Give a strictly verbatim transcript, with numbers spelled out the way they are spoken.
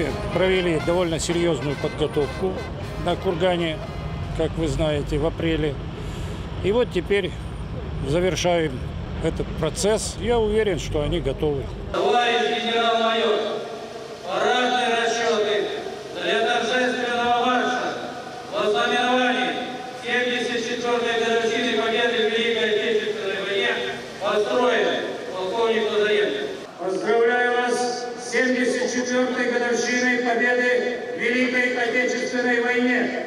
Мы провели довольно серьезную подготовку на кургане, как вы знаете, в апреле. И вот теперь завершаем этот процесс. Я уверен, что они готовы. Товарищ генерал-майор, парадные расчеты для торжественного марша во знаменовании семьдесят четвёртой годовщины победы в Великой Отечественной войне построены полковник Лазаренко. Поздравляю вас с семьдесят четвёртой годовщиной победы в Великой Отечественной войне.